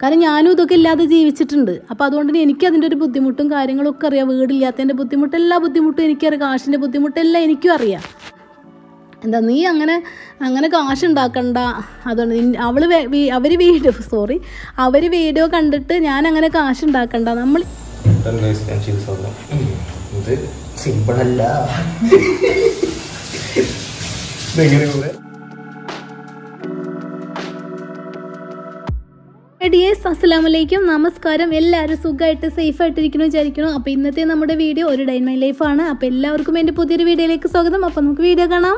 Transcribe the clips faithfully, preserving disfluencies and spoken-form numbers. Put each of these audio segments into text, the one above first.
കാരണം ഞാനും ഇതൊക്കെ ഇല്ലാതെ ജീവിച്ചിട്ടുണ്ട്. അപ്പോൾ അതുകൊണ്ട് തന്നെ എനിക്ക് അതിൻ്റെ ഒരു ബുദ്ധിമുട്ടും കാര്യങ്ങളൊക്കെ അറിയാം. വീടില്ലാത്തതിൻ്റെ ബുദ്ധിമുട്ട്, എല്ലാ ബുദ്ധിമുട്ടും എനിക്കറിയാം. കാശിൻ്റെ ബുദ്ധിമുട്ടെല്ലാം എനിക്കും അറിയാം. എന്താ നീ അങ്ങനെ അങ്ങനെ കാശ് ഉണ്ടാക്കണ്ട, അതുകൊണ്ട് അവൾ അവർ വീഡിയോ സോറി അവർ വീഡിയോ കണ്ടിട്ട് ഞാൻ അങ്ങനെ കാശ് ഉണ്ടാക്കണ്ട. നമ്മൾ ഇത് സിമ്പിളല്ല. ഡിയേഴ്സ് അസ്സലാമു അലൈക്കും, നമസ്കാരം. എല്ലാവരും സുഖമായിട്ട് സേഫായിട്ടിരിക്കുന്നു വിചാരിക്കുന്നു. അപ്പോൾ ഇന്നത്തെ നമ്മുടെ വീഡിയോ ഒരു ഡേ ഇൻ മൈ ലൈഫാണ്. അപ്പോൾ എല്ലാവർക്കും എൻ്റെ പുതിയൊരു വീഡിയോയിലേക്ക് സ്വാഗതം. അപ്പോൾ നമുക്ക് വീഡിയോ കാണാം.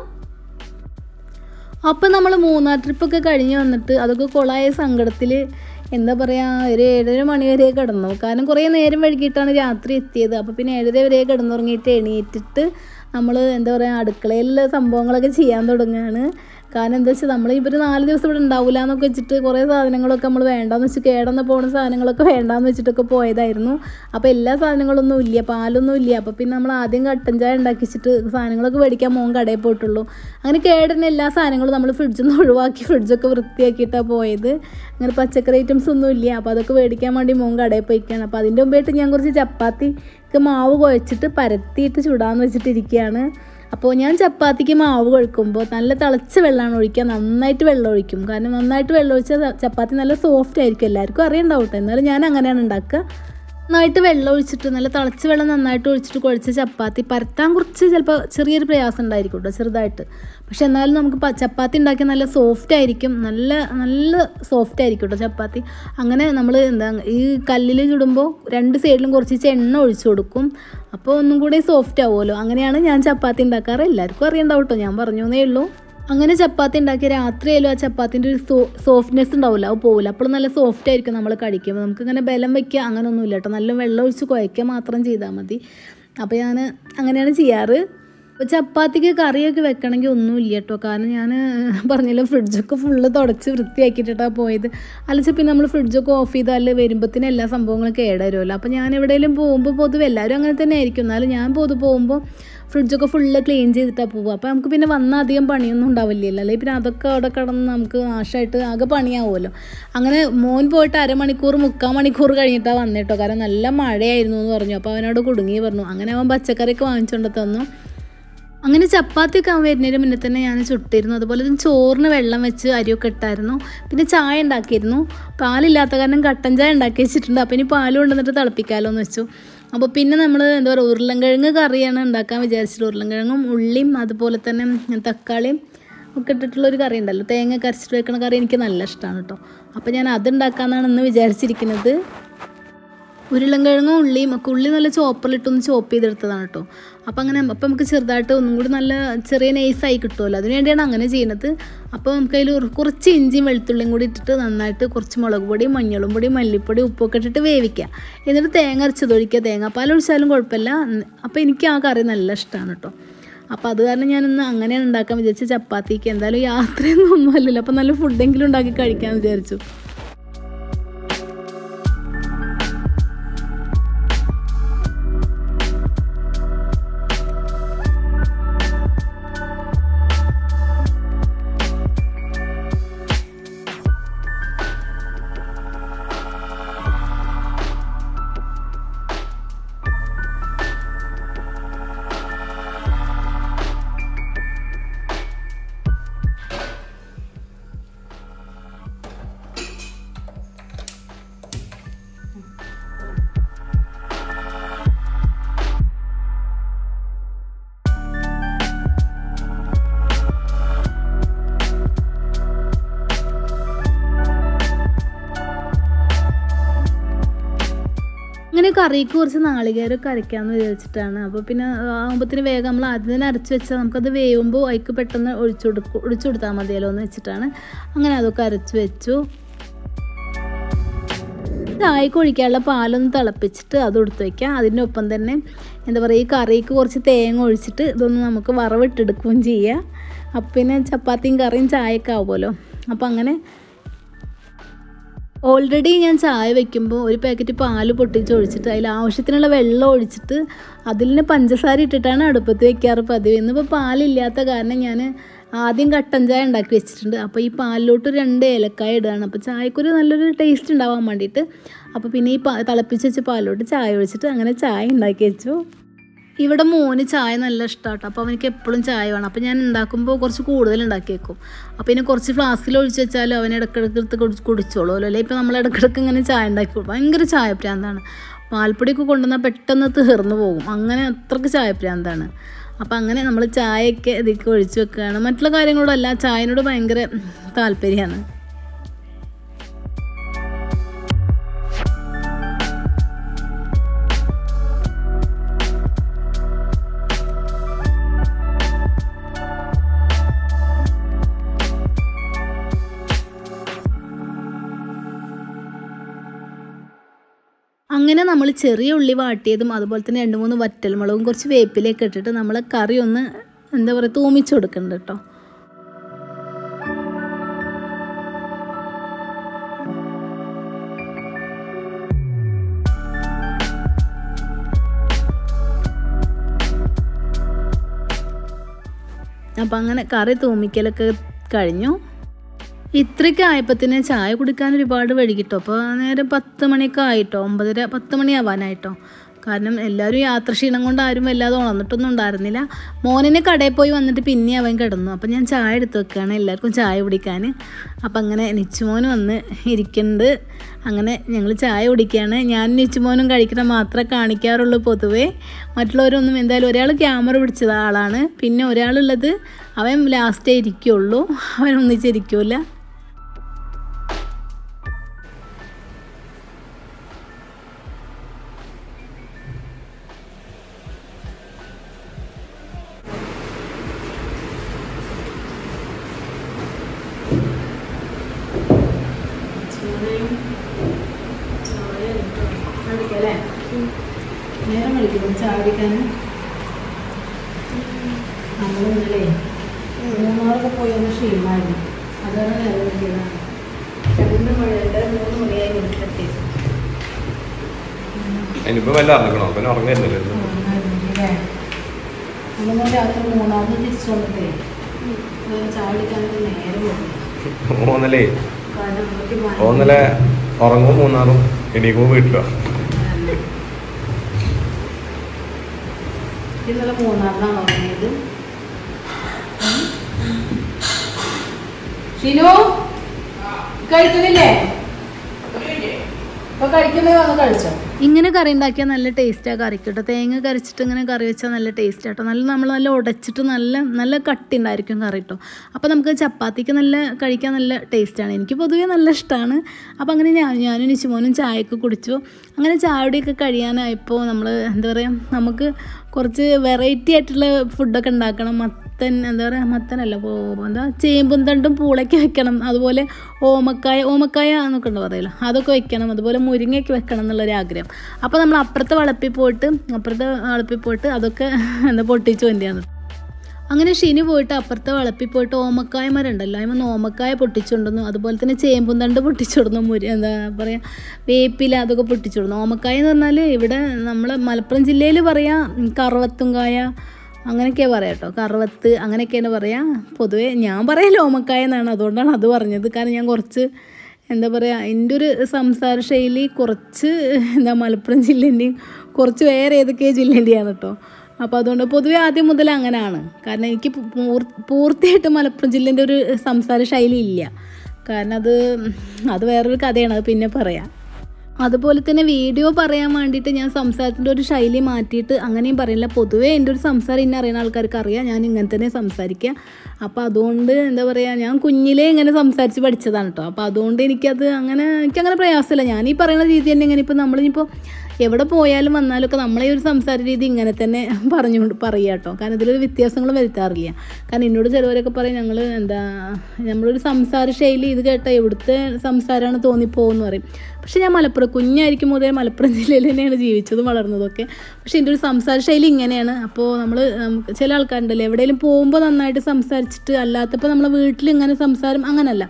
അപ്പോൾ നമ്മൾ മൂന്നാർ ട്രിപ്പൊക്കെ കഴിഞ്ഞ് വന്നിട്ട് അതൊക്കെ കൊളായ സങ്കടത്തിൽ എന്താ പറയുക, ഒരു ഏഴര മണി വരെ കിടന്നു. കാരണം കുറേ നേരം വൈകിട്ടാണ് രാത്രി എത്തിയത്. അപ്പോൾ പിന്നെ ഏഴര വരെ കിടന്നുറങ്ങിയിട്ട് എണീറ്റിട്ട് നമ്മൾ എന്താ പറയുക അടുക്കളയിലുള്ള സംഭവങ്ങളൊക്കെ ചെയ്യാൻ തുടങ്ങുകയാണ്. കാരണം എന്താ വെച്ചാൽ നമ്മൾ ഇവർ നാല് ദിവസം ഇവിടെ ഉണ്ടാവില്ല എന്നൊക്കെ വെച്ചിട്ട് കുറേ സാധനങ്ങളൊക്കെ നമ്മൾ വേണ്ടാന്ന് വെച്ച് കേടന്ന് പോകുന്ന സാധനങ്ങളൊക്കെ വേണ്ടാന്ന് വെച്ചിട്ടൊക്കെ പോയതായിരുന്നു. അപ്പോൾ എല്ലാ സാധനങ്ങളൊന്നും ഇല്ല, പാലൊന്നും ഇല്ല. അപ്പോൾ പിന്നെ നമ്മൾ ആദ്യം കട്ടൻ ചായ ഉണ്ടാക്കി വെച്ചിട്ട് സാധനങ്ങളൊക്കെ മേടിക്കാൻ മോൻ കടയിൽ പോയിട്ടുള്ളൂ. അങ്ങനെ കേടുന്ന എല്ലാ സാധനങ്ങളും നമ്മൾ ഫ്രിഡ്ജിൽ നിന്ന് ഒഴിവാക്കി ഫ്രിഡ്ജൊക്കെ വൃത്തിയാക്കിയിട്ടാണ് പോയത്. അങ്ങനെ പച്ചക്കറി ഐറ്റംസ് ഒന്നും ഇല്ല. അപ്പോൾ അതൊക്കെ മേടിക്കാൻ വേണ്ടി മോൻ കടയിൽ പോയിക്കാണ്. അപ്പോൾ അതിൻ്റെ മുമ്പായിട്ട് ഞാൻ കുറച്ച് ചപ്പാത്തിക്ക് മാവ് കുഴച്ചിട്ട് പരത്തിയിട്ട് ചുടാന്ന് വെച്ചിട്ടിരിക്കുകയാണ്. അപ്പോൾ ഞാൻ ചപ്പാത്തിക്ക് മാവ് കുഴക്കുമ്പോൾ നല്ല തിളച്ച വെള്ളമാണ് ഒഴിക്കുക. നന്നായിട്ട് വെള്ളം ഒഴിക്കും. കാരണം നന്നായിട്ട് വെള്ളം ഒഴിച്ചാൽ ചപ്പാത്തി നല്ല സോഫ്റ്റ് ആയിരിക്കും. എല്ലാവർക്കും അറിയണ്ടാവും കേട്ടോ. എന്നാലും ഞാൻ അങ്ങനെയാണ് ഉണ്ടാക്കുക. നന്നായിട്ട് വെള്ളം ഒഴിച്ചിട്ട് നല്ല തിളച്ച വെള്ളം നന്നായിട്ട് ഒഴിച്ചിട്ട് കുഴച്ച ചപ്പാത്തി പരത്താൻ കുറച്ച് ചിലപ്പോൾ ചെറിയൊരു പ്രയാസം ഉണ്ടായിരിക്കും കേട്ടോ, ചെറുതായിട്ട്. പക്ഷെ എന്നാലും നമുക്ക് ചപ്പാത്തി ഉണ്ടാക്കിയാൽ നല്ല സോഫ്റ്റ് ആയിരിക്കും. നല്ല നല്ല സോഫ്റ്റ് ആയിരിക്കും കേട്ടോ ചപ്പാത്തി. അങ്ങനെ നമ്മൾ എന്താ ഈ കല്ലിൽ ചുടുമ്പോൾ രണ്ട് സൈഡിലും കുറച്ച് എണ്ണ ഒഴിച്ചു കൊടുക്കും. അപ്പോൾ ഒന്നും കൂടി സോഫ്റ്റ് ആവുമല്ലോ. അങ്ങനെയാണ് ഞാൻ ചപ്പാത്തി ഉണ്ടാക്കാറ്. എല്ലാവർക്കും അറിയണ്ടാവും കേട്ടോ, ഞാൻ പറഞ്ഞു എന്നേ ഉള്ളൂ. അങ്ങനെ ചപ്പാത്തി ഉണ്ടാക്കിയ രാത്രിയായാലും ആ ചപ്പാത്തിൻ്റെ ഒരു സോ സോഫ്റ്റ്നെസ് ഉണ്ടാവില്ല, അത് പോവില്ല. അപ്പോൾ നല്ല സോഫ്റ്റ് ആയിരിക്കും നമ്മൾ കഴിക്കുമ്പോൾ. നമുക്കിങ്ങനെ ബലം വയ്ക്കുക അങ്ങനെയൊന്നുമില്ല കേട്ടോ. നല്ല വെള്ളം ഒഴിച്ച് കുഴയ്ക്കുക മാത്രം ചെയ്താൽ മതി. അപ്പോൾ ഞാൻ അങ്ങനെയാണ് ചെയ്യാറ്. അപ്പോൾ ചപ്പാത്തിക്ക് കറിയൊക്കെ വെക്കണമെങ്കിൽ ഒന്നുമില്ല കേട്ടോ. കാരണം ഞാൻ പറഞ്ഞല്ലോ ഫ്രിഡ്ജൊക്കെ ഫുള്ള് തുടച്ച് വൃത്തിയാക്കിയിട്ടാണ് പോയത്. അല്ലച്ച പിന്നെ നമ്മൾ ഫ്രിഡ്ജൊക്കെ ഓഫ് ചെയ്താൽ വരുമ്പോഴത്തേനും എല്ലാ സംഭവങ്ങളും കേടുവരുമല്ലോ. അപ്പോൾ ഞാൻ എവിടെയെങ്കിലും പോകുമ്പോൾ പൊതുവെ എല്ലാവരും അങ്ങനെ തന്നെ ആയിരിക്കും. എന്നാലും ഞാൻ പൊതു പോകുമ്പോൾ ഫ്രിഡ്ജൊക്കെ ഫുള്ള് ക്ലീൻ ചെയ്തിട്ടാണ് പോകുക. അപ്പോൾ നമുക്ക് പിന്നെ വന്നാൽ അധികം പണിയൊന്നും ഉണ്ടാവില്ലല്ലോ. അല്ലെങ്കിൽ പിന്നെ അതൊക്കെ അവിടെ കിടന്ന് നമുക്ക് നാശമായിട്ട് ആകെ പണിയാവുമല്ലോ. അങ്ങനെ മോൻ പോയിട്ട് അരമണിക്കൂർ മുക്കാൽ മണിക്കൂർ കഴിഞ്ഞിട്ടാണ് വന്നിട്ടോ. കാരണം നല്ല മഴയായിരുന്നു എന്ന് പറഞ്ഞു. അപ്പോൾ അവനോട് കുടുങ്ങി പറഞ്ഞു. അങ്ങനെ അവൻ പച്ചക്കറിയൊക്കെ വാങ്ങിച്ചുകൊണ്ട് തന്നു. അങ്ങനെ ചപ്പാത്തിയൊക്കെ അവൻ വരുന്നതിന് മുന്നേ തന്നെ ഞാൻ ചുട്ടിരുന്നു. അതുപോലെ തന്നെ ചോറിന് വെള്ളം വെച്ച് അരിയൊക്കെ ഇട്ടായിരുന്നു. പിന്നെ ചായ ഉണ്ടാക്കിയിരുന്നു. പാലില്ലാത്ത കാരണം കട്ടൻ ചായ ഉണ്ടാക്കി വെച്ചിട്ടുണ്ട്. അപ്പോൾ ഇനി പാൽ കൊണ്ടുവന്നിട്ട് തിളപ്പിക്കാമല്ലോ എന്ന് വെച്ചു. അപ്പോൾ പിന്നെ നമ്മൾ എന്താ പറയുക ഉരുളൻകിഴങ്ങ് കറിയാണ് ഉണ്ടാക്കാൻ വിചാരിച്ചിട്ട് ഉരുളൻകിഴങ്ങും ഉള്ളിയും അതുപോലെ തന്നെ തക്കാളിയും ഒക്കെ ഇട്ടിട്ടുള്ളൊരു കറി ഉണ്ടല്ലോ, തേങ്ങ കരച്ചിട്ട് വെക്കുന്ന കറി എനിക്ക് നല്ല ഇഷ്ടമാണ് കേട്ടോ. അപ്പോൾ ഞാൻ അതുണ്ടാക്കാമെന്നാണ് ഇന്ന് വിചാരിച്ചിരിക്കുന്നത്. ഉരുളൻകിഴങ്ങും ഉള്ളിയും ഒക്കെ ഉള്ളി നല്ല ചോപ്പറിലിട്ടൊന്ന് ചോപ്പ് ചെയ്തെടുത്തതാണ് കേട്ടോ. അപ്പോൾ അങ്ങനെ അപ്പോൾ നമുക്ക് ചെറുതായിട്ട് ഒന്നും കൂടി നല്ല ചെറിയ നൈസായി കിട്ടുമല്ലോ, അതിന് വേണ്ടിയാണ് അങ്ങനെ ചെയ്യുന്നത്. അപ്പോൾ നമുക്ക് അതിൽ കുറച്ച് ഇഞ്ചിയും വെളുത്തുള്ളിയും കൂടി ഇട്ടിട്ട് നന്നായിട്ട് കുറച്ച് മുളക് പൊടി മഞ്ഞളും പൊടി മല്ലിപ്പൊടി ഉപ്പൊക്കെ ഇട്ടിട്ട് വേവിക്കുക. എന്നിട്ട് തേങ്ങ അരച്ചതൊഴിക്കുക. തേങ്ങാപ്പാൽ ഒഴിച്ചാലും കുഴപ്പമില്ല. അപ്പോൾ എനിക്ക് ആ കറി നല്ല ഇഷ്ടമാണ് കേട്ടോ. അപ്പോൾ അത് കാരണം ഞാനിന്ന് അങ്ങനെയാണ് ഉണ്ടാക്കാൻ വിചാരിച്ചു. ചപ്പാത്തിക്ക് എന്തായാലും യാത്രയൊന്നും ഒന്നുമല്ലല്ലോ, അപ്പോൾ നല്ല ഫുഡെങ്കിലും ഉണ്ടാക്കി കഴിക്കാമെന്ന് വിചാരിച്ചു. അങ്ങനെ കറിക്ക് കുറച്ച് നാളികേരമൊക്കെ അരയ്ക്കാമെന്ന് വിചാരിച്ചിട്ടാണ്. അപ്പോൾ പിന്നെ ആകുമ്പോഴത്തേന് വേഗം നമ്മൾ ആദ്യം തന്നെ അരച്ച് വെച്ചാൽ നമുക്കത് വേവുമ്പോൾ അതിക്ക് പെട്ടെന്ന് ഒഴിച്ചു കൊടുക്കും ഒഴിച്ചു കൊടുത്താൽ മതിയല്ലോ എന്ന് വെച്ചിട്ടാണ് അങ്ങനെ അതൊക്കെ അരച്ച് വെച്ചു. ചായക്ക് ഒഴിക്കാനുള്ള പാലൊന്ന് തിളപ്പിച്ചിട്ട് അത് എടുത്ത് വയ്ക്കുക. അതിൻ്റെ ഒപ്പം തന്നെ എന്താ പറയുക ഈ കറിക്ക് കുറച്ച് തേങ്ങ ഒഴിച്ചിട്ട് ഇതൊന്ന് നമുക്ക് വറവിട്ടെടുക്കുകയും ചെയ്യുക. അപ്പം പിന്നെ ചപ്പാത്തിയും കറിയും ചായയൊക്കെ ആവുമല്ലോ. അപ്പോൾ അങ്ങനെ ഓൾറെഡി ഞാൻ ചായ വയ്ക്കുമ്പോൾ ഒരു പാക്കറ്റ് പാല് പൊട്ടിച്ച് ഒഴിച്ചിട്ട് അതിൽ ആവശ്യത്തിനുള്ള വെള്ളം ഒഴിച്ചിട്ട് അതിൽ പഞ്ചസാര ഇട്ടിട്ടാണ് അടുപ്പത്ത് വയ്ക്കാറ് പതിവ്. ഇന്നിപ്പോൾ പാലില്ലാത്ത കാരണം ഞാൻ ആദ്യം കട്ടൻ ചായ ഉണ്ടാക്കി വെച്ചിട്ടുണ്ട്. അപ്പോൾ ഈ പാലിലോട്ട് രണ്ട് ഏലക്കായ ഇടുകയാണ്. അപ്പോൾ ചായക്കൊരു നല്ലൊരു ടേസ്റ്റ് ഉണ്ടാവാൻ വേണ്ടിയിട്ട്. അപ്പോൾ പിന്നെ ഈ പാ തിളപ്പിച്ച് വെച്ച് പാലിലോട്ട് ചായ ഒഴിച്ചിട്ട് അങ്ങനെ ചായ ഉണ്ടാക്കി വെച്ചു. ഇവിടെ മോന് ചായ നല്ല ഇഷ്ടമാട്ടോ. അപ്പോൾ അവനക്ക് എപ്പോഴും ചായ വേണം. അപ്പോൾ ഞാൻ ഉണ്ടാക്കുമ്പോൾ കുറച്ച് കൂടുതൽ ഉണ്ടാക്കി വെക്കും. അപ്പോൾ പിന്നെ കുറച്ച് ഫ്ലാസ്കിൽ ഒഴിച്ച് വെച്ചാലും അവൻ ഇടയ്ക്കിടയ്ക്ക് എടുത്ത് കുടിച്ചോളൂ അല്ലേ. ഇപ്പോൾ നമ്മൾ ഇടയ്ക്കിടയ്ക്ക് ഇങ്ങനെ ചായ ഉണ്ടാക്കി കൊടുക്കും. ഭയങ്കര ചായ പ്രാന്താണ്. പാൽപ്പൊടിയൊക്കെ കൊണ്ടുവന്നാൽ പെട്ടെന്ന് തീർന്നു പോകും. അങ്ങനെ അത്രയ്ക്ക് ചായ പ്രാന്താണ്. അപ്പോൾ അങ്ങനെ നമ്മൾ ചായയൊക്കെ ഇതിലേക്ക് ഒഴിച്ച് വെക്കുകയാണ്. മറ്റുള്ള കാര്യങ്ങളോടല്ല, ചായനോട് ഭയങ്കര താല്പര്യമാണ്. അങ്ങനെ നമ്മൾ ചെറിയ ഉള്ളി വാട്ടിയതും അതുപോലെ തന്നെ രണ്ട് മൂന്ന് വറ്റൽമുളകും കുറച്ച് വേപ്പിലയൊക്കെ ഇട്ടിട്ട് നമ്മൾ കറി ഒന്ന് എന്താ പറയുക തൂമിച്ച് കൊടുക്കുന്നുണ്ട് കേട്ടോ. അപ്പം അങ്ങനെ കറി തൂമിക്കലൊക്കെ കഴിഞ്ഞു. ഇത്രയ്ക്ക് ആയപ്പത്തിന് ചായ കുടിക്കാൻ ഒരുപാട് വൈകിട്ടോ. അപ്പോൾ നേരം പത്ത് മണിയൊക്കെ ആയിട്ടോ, ഒമ്പതര പത്ത് മണി ആവാനായിട്ടോ. കാരണം എല്ലാവരും യാത്രക്ഷീണം കൊണ്ട് ആരും വല്ലാതെ ഉണർന്നിട്ടൊന്നും ഉണ്ടായിരുന്നില്ല. മോനിനെ കടയിൽ പോയി വന്നിട്ട് പിന്നെ അവൻ കിടന്നു. അപ്പം ഞാൻ ചായ എടുത്ത് വെക്കുകയാണ് എല്ലാവർക്കും ചായ കുടിക്കാൻ. അപ്പം അങ്ങനെ നിച്ചുമോൻ വന്ന് ഇരിക്കുന്നുണ്ട്. അങ്ങനെ ഞങ്ങൾ ചായ കുടിക്കുകയാണ്. ഞാൻ നിച്ചുമോനും കഴിക്കണം മാത്രമേ കാണിക്കാറുള്ളൂ പൊതുവേ. മറ്റുള്ളവരൊന്നും എന്തായാലും ഒരാൾ ക്യാമറ പിടിച്ചത് ആളാണ്. പിന്നെ ഒരാളുള്ളത് അവൻ ലാസ്റ്റേ ഇരിക്കുകയുള്ളൂ, അവൻ ഒന്നിച്ചിരിക്കില്ല. നേരം കളിക്കുന്നു ചായ കുടിക്കാൻ. നമ്മൾ ഇന്നലെ മൂന്നാറൊക്കെ പോയി ഒന്ന് ക്ഷീണമായിരുന്നു. അതാണ് നേരം കളിക്കുന്നതാണ്. രണ്ട് മണിയുടെ മൂന്ന് മണിയായി വീട്ടിലെത്തി. നമ്മൾ രാത്രി മൂന്നാറിന് തിരിച്ചു വന്നിട്ടേ ചായ കുടിക്കാനൊക്കെ നേരം മൂന്നല്ലേ മൂന്നലെ ഉറങ്ങും മൂന്നാറും എണീക്കും വീട്ടിലോ. ഇന്നലെ മൂന്നാറിനാണ് ഉറങ്ങിയത്. ഷിനു കഴിക്കുന്നില്ലേ? ഇപ്പൊ കഴിക്കുന്നേ വന്ന് കഴിച്ചോ. ഇങ്ങനെ കറി ഉണ്ടാക്കിയാൽ നല്ല ടേസ്റ്റാണ് കറിക്ക് കേട്ടോ. തേങ്ങ കരച്ചിട്ട് ഇങ്ങനെ കറി വെച്ചാൽ നല്ല ടേസ്റ്റ് കേട്ടോ. നല്ല നമ്മൾ നല്ല ഉടച്ചിട്ട് നല്ല നല്ല കട്ടി ഉണ്ടായിരിക്കും കറി കേട്ടോ. അപ്പോൾ നമുക്ക് ചപ്പാത്തിക്ക് നല്ല കഴിക്കാൻ നല്ല ടേസ്റ്റാണ്. എനിക്ക് പൊതുവേ നല്ല ഇഷ്ടമാണ്. അപ്പോൾ അങ്ങനെ ഞാൻ ഞാനും നിച്ചുമോനും ചായയൊക്കെ കുടിച്ചു. അങ്ങനെ ചായയുടെയൊക്കെ കഴിയാനായപ്പോൾ നമ്മൾ എന്താ പറയുക, നമുക്ക് കുറച്ച് വെറൈറ്റി ആയിട്ടുള്ള ഫുഡൊക്കെ ഉണ്ടാക്കണം. മത്തൻ എന്താ പറയുക, മത്തനല്ല എന്താ ചേമ്പും തണ്ടും പൂളയ്ക്ക് വെക്കണം. അതുപോലെ ഓമക്കായ ഓമക്കായ എന്നൊക്കെ ഉണ്ട് പറയല്ലോ, അതൊക്കെ വെക്കണം. അതുപോലെ മുരിങ്ങയൊക്കെ വെക്കണം എന്നുള്ളൊരാഗ്രഹം. അപ്പോൾ നമ്മൾ അപ്പുറത്തെ വളപ്പിൽ പോയിട്ട് അപ്പുറത്തെ വളപ്പിൽ പോയിട്ട് അതൊക്കെ എന്താ പൊട്ടിച്ചു വേണ്ടിയാണ്. അങ്ങനെ ഷിനി പോയിട്ട് അപ്പുറത്തെ വളപ്പിൽ പോയിട്ട് ഓമക്കായ മരം ഉണ്ടല്ലോ, അതിന് ഓമക്കായ പൊട്ടിച്ചുകൊണ്ടുവന്നു. അതുപോലെ തന്നെ ചേമ്പും തണ്ട് പൊട്ടിച്ചുകൊടുന്നു. മുരി എന്താ പറയുക വേപ്പില അതൊക്കെ പൊട്ടിച്ചുകൊടുന്നു. ഓമക്കായ എന്ന് പറഞ്ഞാൽ ഇവിടെ നമ്മൾ മലപ്പുറം ജില്ലയിൽ പറയാം കറുവത്തുംകായ അങ്ങനെയൊക്കെയാണ് പറയാം കേട്ടോ. കറുവത്ത് അങ്ങനെയൊക്കെയാണ് പറയാം. പൊതുവേ ഞാൻ പറയാം ഓമക്കായ എന്നാണ്, അതുകൊണ്ടാണ് അത് പറഞ്ഞത്. കാരണം ഞാൻ കുറച്ച് എന്താ പറയുക എൻ്റെ ഒരു സംസാര ശൈലി കുറച്ച് എന്താ മലപ്പുറം ജില്ലേൻ്റെയും കുറച്ച് വേറെ ഏതൊക്കെ ജില്ലേൻ്റെയാണ് കേട്ടോ. അപ്പോൾ അതുകൊണ്ട് പൊതുവെ ആദ്യം മുതൽ അങ്ങനെയാണ്. കാരണം എനിക്ക് പൂർത്തിയായിട്ട് മലപ്പുറം ജില്ലേൻ്റെ ഒരു സംസാര ശൈലി ഇല്ല. കാരണം അത് അത് വേറൊരു കഥയാണ്, അത് പിന്നെ പറയാം. അതുപോലെ തന്നെ വീഡിയോ പറയാൻ വേണ്ടിയിട്ട് ഞാൻ സംസാരത്തിൻ്റെ ഒരു ശൈലി മാറ്റിയിട്ട് അങ്ങനെയും പറയില്ല. പൊതുവേ എൻ്റെ ഒരു സംസാരം ഇന്നെ അറിയുന്ന ആൾക്കാർക്ക് അറിയാം, ഞാൻ ഇങ്ങനെ തന്നെ സംസാരിക്കുക. അപ്പോൾ അതുകൊണ്ട് എന്താ പറയുക, ഞാൻ കുഞ്ഞിലേ ഇങ്ങനെ സംസാരിച്ച് പഠിച്ചതാണ് കേട്ടോ. അപ്പോൾ അതുകൊണ്ട് എനിക്കത് അങ്ങനെ എനിക്കങ്ങനെ പ്രയാസമില്ല. ഞാൻ ഈ പറയുന്ന രീതി തന്നെ ഇങ്ങനെ ഇപ്പോൾ നമ്മളിപ്പോൾ എവിടെ പോയാലും വന്നാലും ഒക്കെ നമ്മളെ ഒരു സംസാര രീതി ഇങ്ങനെ തന്നെ പറഞ്ഞുകൊണ്ട് പറയുക കേട്ടോ. കാരണം ഇതിലൊരു വ്യത്യാസങ്ങളും വരുത്താറില്ല. കാരണം എന്നോട് ചിലവരൊക്കെ പറയും ഞങ്ങൾ എന്താ നമ്മളൊരു സംസാര ശൈലി ഇത് കേട്ടാൽ എവിടുത്തെ സംസാരമാണ് തോന്നിപ്പോകുമെന്ന് പറയും. പക്ഷേ ഞാൻ മലപ്പുറം കുഞ്ഞായിരിക്കും മുതലേ മലപ്പുറം ജില്ലയിൽ തന്നെയാണ് ജീവിച്ചതും വളർന്നതൊക്കെ. പക്ഷേ എൻ്റെ ഒരു സംസാര ശൈലി ഇങ്ങനെയാണ്. അപ്പോൾ നമ്മൾ ചില ആൾക്കാരുണ്ടല്ലോ എവിടെയെങ്കിലും പോകുമ്പോൾ നന്നായിട്ട് സംസാരിച്ചിട്ട് അല്ലാത്തപ്പോൾ നമ്മളെ വീട്ടിൽ ഇങ്ങനെ സംസാരം അങ്ങനല്ല.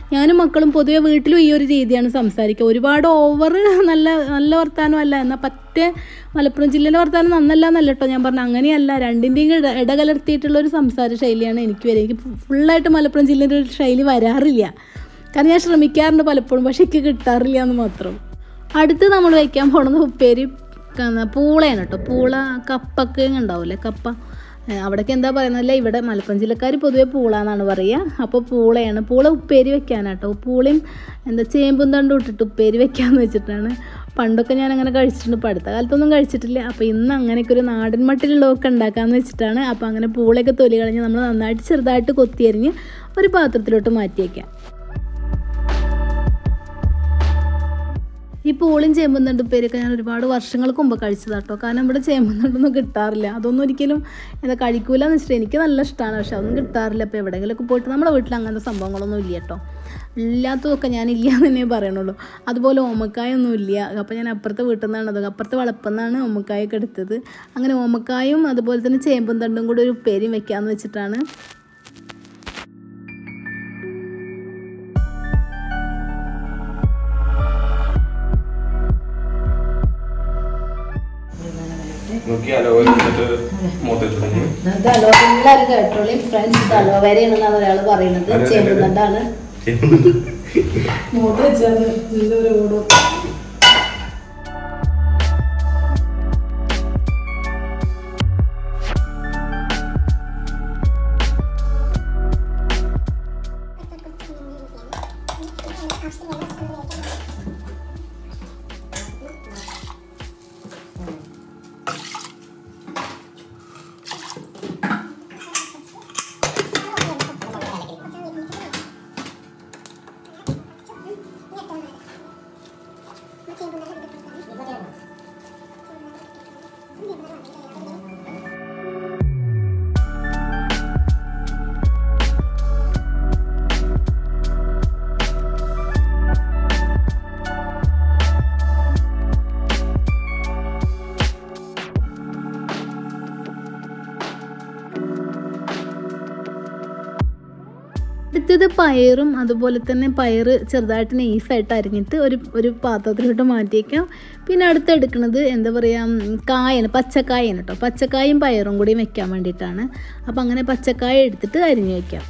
ഞാനും മക്കളും പൊതുവെ വീട്ടിലും ഈ ഒരു രീതിയാണ് സംസാരിക്കുക. ഒരുപാട് ഓവർ നല്ല നല്ല വർത്താനം അല്ല, എന്നാൽ പറ്റേ മലപ്പുറം ജില്ലയിലെ വർത്താനം നന്നല്ല എന്നല്ല കേട്ടോ ഞാൻ പറഞ്ഞു. അങ്ങനെയല്ല, രണ്ടിൻ്റെയും ഇട ഇടകലർത്തിയിട്ടുള്ളൊരു സംസാര ശൈലിയാണ് എനിക്ക് വരിക. എനിക്ക് ഫുള്ളായിട്ട് മലപ്പുറം ജില്ലയുടെ ഒരു ശൈലി വരാറില്ല, കാരണം ഞാൻ ശ്രമിക്കാറുണ്ട് പലപ്പോഴും, പക്ഷേ എനിക്ക് കിട്ടാറില്ല എന്ന് മാത്രം. അടുത്ത് നമ്മൾ വയ്ക്കാൻ പോകുന്നത് ഉപ്പേരി പൂളയാണ് കേട്ടോ. പൂള കപ്പൊക്കെ ഉണ്ടാവില്ലേ, കപ്പ അവിടേക്ക് എന്താ പറയുന്നതല്ല, ഇവിടെ മലപ്പുറം ജില്ലക്കാർ പൊതുവെ പൂള എന്നാണ് പറയുക. അപ്പോൾ പൂളയാണ്. പൂള ഉപ്പേരി വെക്കാനാട്ടോ. പൂളയും എന്താ ചേമ്പും തണ്ടും ഇട്ടിട്ട് ഉപ്പേരി വെക്കാമെന്ന് വെച്ചിട്ടാണ്. പണ്ടൊക്കെ ഞാൻ അങ്ങനെ കഴിച്ചിട്ടുണ്ട്, ഇപ്പോൾ അടുത്ത കാലത്തൊന്നും കഴിച്ചിട്ടില്ല. അപ്പോൾ ഇന്ന് അങ്ങനെയൊക്കെ ഒരു നാടൻ മട്ടിലുള്ളതൊക്കെ ഉണ്ടാക്കാമെന്ന് വെച്ചിട്ടാണ്. അപ്പോൾ അങ്ങനെ പൂളയൊക്കെ തൊലി കളഞ്ഞ് നമ്മൾ നന്നായിട്ട് ചെറുതായിട്ട് കൊത്തിയരിഞ്ഞ് ഒരു പാത്രത്തിലോട്ട് മാറ്റി വയ്ക്കാം. ഈ പൂളിയും ചേമ്പും തണ്ട് ഉപ്പേരിയൊക്കെ ഞാൻ ഒരുപാട് വർഷങ്ങൾക്ക് മുമ്പ് കഴിച്ചതാട്ടോ. കാരണം ഇവിടെ ചേമ്പും തണ്ടൊന്നും കിട്ടാറില്ല. അതൊന്നും ഒരിക്കലും എന്താ കഴിക്കൂല എന്ന് വെച്ചിട്ട് എനിക്ക് നല്ല ഇഷ്ടമാണ്, പക്ഷെ അതൊന്നും കിട്ടാറില്ല. അപ്പോൾ എവിടെയെങ്കിലുമൊക്കെ പോയിട്ട് നമ്മുടെ വീട്ടിൽ അങ്ങനത്തെ സംഭവങ്ങളൊന്നും ഇല്ല കേട്ടോ. ഇല്ലാത്തതൊക്കെ ഞാൻ ഇല്ല എന്ന് തന്നെ പറയണുള്ളൂ. അതുപോലെ ഓമക്കായൊന്നും ഇല്ല. അപ്പോൾ ഞാൻ അപ്പുറത്തെ വീട്ടിൽ നിന്നാണ്, അത് അപ്പുറത്തെ വളപ്പെന്നാണ് ഓമക്കായൊക്കെ എടുത്തത്. അങ്ങനെ ഓമക്കായും അതുപോലെ തന്നെ ചേമ്പും തണ്ടും കൂടി ഒരു ഉപ്പേരിയും വെക്കാമെന്ന് വെച്ചിട്ടാണ്. എല്ലാവരും കേട്ടോളി ഫ്രണ്ട്സ്, അലോവേരയാണെന്നാണ് ഒരാൾ പറയുന്നത്, ചേമ്പും തണ്ടാണ് മൂത്ത് വെച്ചത്. ഓടും അടുത്തത് പയറും അതുപോലെ തന്നെ പയർ ചെറുതായിട്ട് നൈസായിട്ട് അരിഞ്ഞിട്ട് ഒരു ഒരു പാത്രത്തിലോട്ട് മാറ്റി വയ്ക്കാം. പിന്നെ അടുത്ത് എടുക്കുന്നത് എന്താ പറയുക, കായാണ്, പച്ചക്കായാണ് കേട്ടോ. പച്ചക്കായും പയറും കൂടി വെക്കാൻ വേണ്ടിയിട്ടാണ്. അപ്പോൾ അങ്ങനെ പച്ചക്കായ എടുത്തിട്ട് അരിഞ്ഞ് വയ്ക്കാം.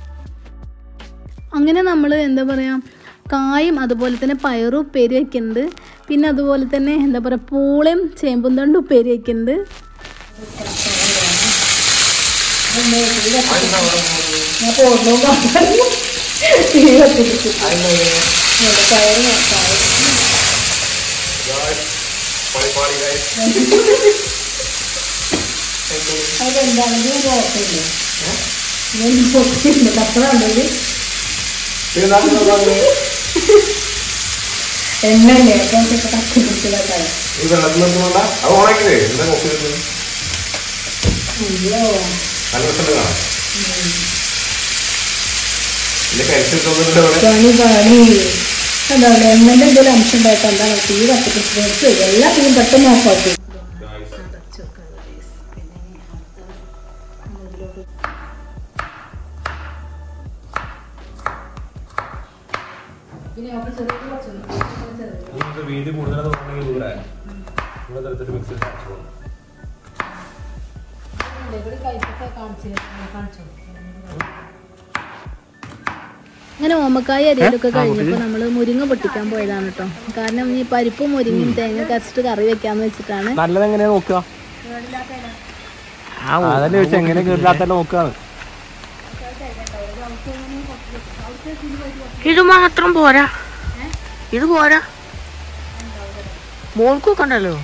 അങ്ങനെ നമ്മൾ എന്താ പറയുക, കായും അതുപോലെ തന്നെ പയറും ഉപ്പേരി വയ്ക്കുന്നുണ്ട്. പിന്നെ അതുപോലെ തന്നെ എന്താ പറയുക, പൂളയും ചേമ്പും തണ്ടും ഉപ്പേരി വയ്ക്കുന്നുണ്ട്. എണ്ണല്ലേ പണി പണി അതാണ് എണ്ണൻ്റെ എന്തെങ്കിലും അംശം ഉണ്ടായിട്ട് എന്താണ് തീ കത്തിപ്പിടിച്ച് എല്ലാ തീയും പെട്ടെന്ന് ഓഫാക്കി. അങ്ങനെ ഓമക്കായ അരിയിലൊക്കെ കഴിഞ്ഞപ്പോൾ നമ്മൾ മുരിങ്ങ പൊട്ടിക്കാൻ പോയതാണ് കേട്ടോ. കാരണം ഈ പരിപ്പും മുരിങ്ങയും തേങ്ങ കരച്ചിട്ട് കറി വെക്കാന്ന് വെച്ചിട്ടാണ്. നല്ലത് എങ്ങനെയാ നോക്കുക, എങ്ങനെ കേട്ടില്ലാത്ത നോക്കാണ്. ഇത് മാത്രം പോരാ, ഇത് പോരാ, മോൾക്കൊക്കെ ഉണ്ടല്ലോ.